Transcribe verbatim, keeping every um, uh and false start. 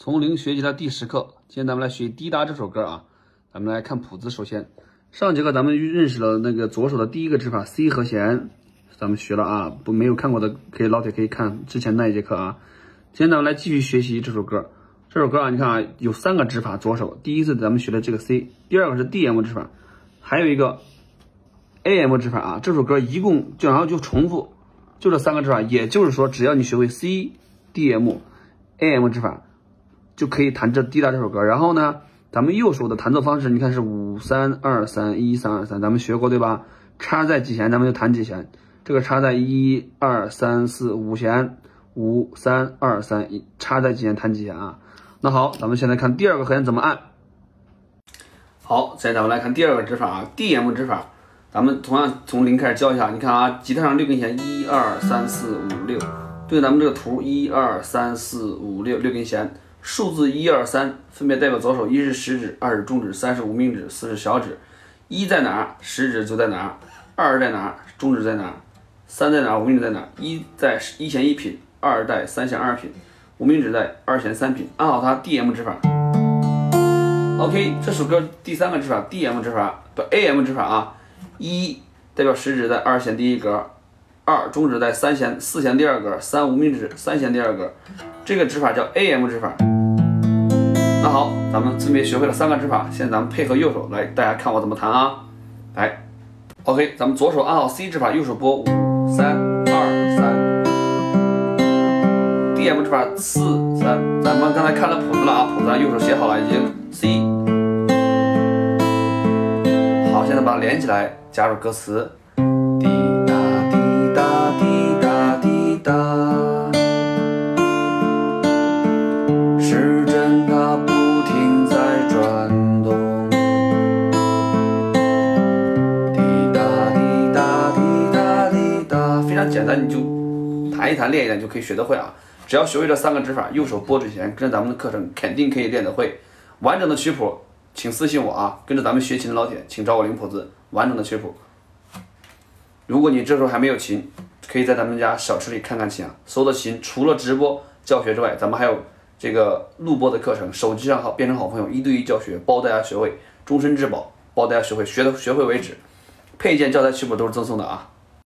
从零学吉他第十课，今天咱们来学《滴答》这首歌啊。咱们来看谱子，首先上节课咱们认识了那个左手的第一个指法 C 和弦，咱们学了啊，不没有看过的可以老铁可以看之前那一节课啊。今天咱们来继续学习这首歌。这首歌啊，你看啊，有三个指法，左手第一次咱们学的这个 C， 第二个是 D M 指法，还有一个 A M 指法啊。这首歌一共就然后就重复，就这三个指法，也就是说，只要你学会 C、D M、A M 指法，就可以弹这滴答这首歌。然后呢，咱们右手的弹奏方式，你看是五三二三一三二三，咱们学过对吧？插在几弦，咱们就弹几弦。这个插在一二三四五弦，五三二三一，插在几弦弹几弦啊？那好，咱们现在看第二个和弦怎么按。好，现在咱们来看第二个指法啊 ，D M 指法。咱们同样从零开始教一下，你看啊，吉他上六根弦，一二三四五六，对咱们这个图，一二三四五六六根弦。数字一二三分别代表左手，一是食指，二是中指，三是无名指，四是小指。一在哪儿，食指就在哪儿；二在哪儿，中指在哪儿；三在哪儿，无名指在哪儿。一在一弦一品，二在三弦二品，无名指在二弦三品。按好它 D M 指法。OK， 这首歌第三个指法 D M 指法不 A M 指法啊。一代表食指在二弦第一格，二中指在三弦四弦第二格，三无名指三弦第二格。这个指法叫 A M 指法。那好，咱们分别学会了三个指法，现在咱们配合右手来，大家看我怎么弹啊。来 ，OK， 咱们左手按好 C 指法，右手拨五三二三。D M 指法四三，咱们刚才看了谱子了啊，谱子上右手写好了，已经 C。好，现在把它连起来，加入歌词。滴答滴答滴答滴答。时针它不停在转动，滴答滴答滴答滴答，非常简单，你就弹一弹练一练就可以学得会啊！只要学会这三个指法，右手拨指弦，跟着咱们的课程肯定可以练得会。完整的曲谱，请私信我啊！跟着咱们学琴的老铁，请找我领谱子，完整的曲谱。如果你这时候还没有琴，可以在咱们家小吃里看看琴啊，搜的琴除了直播教学之外，咱们还有这个录播的课程，手机上好变成好朋友，一对一教学，包大家学会，终身质保，包大家学会，学的学会为止。配件、教材、曲谱都是赠送的啊。